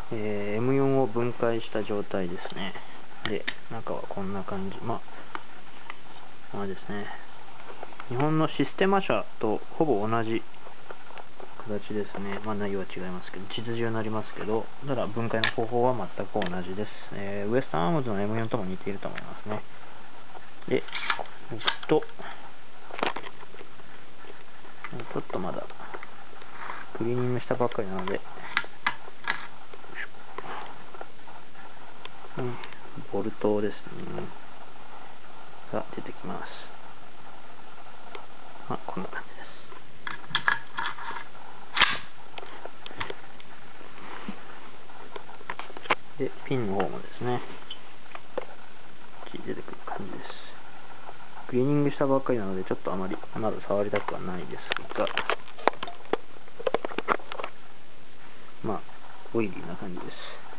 M4 を分解した状態ですね。で、中はこんな感じ。まあですね、日本のシステマ社とほぼ同じ形ですね。内容は違いますけど、地図上になりますけど、ただ分解の方法は全く同じです。ウエスタンアームズの M4 とも似ていると思いますね。で、ちょっとまだクリーニングしたばっかりなので、ボルトですねが出てきます。こんな感じです。で、ピンの方もですね、出てくる感じです。クリーニングしたばっかりなので、ちょっとあまりまだ触りたくはないですが、オイリーな感じです。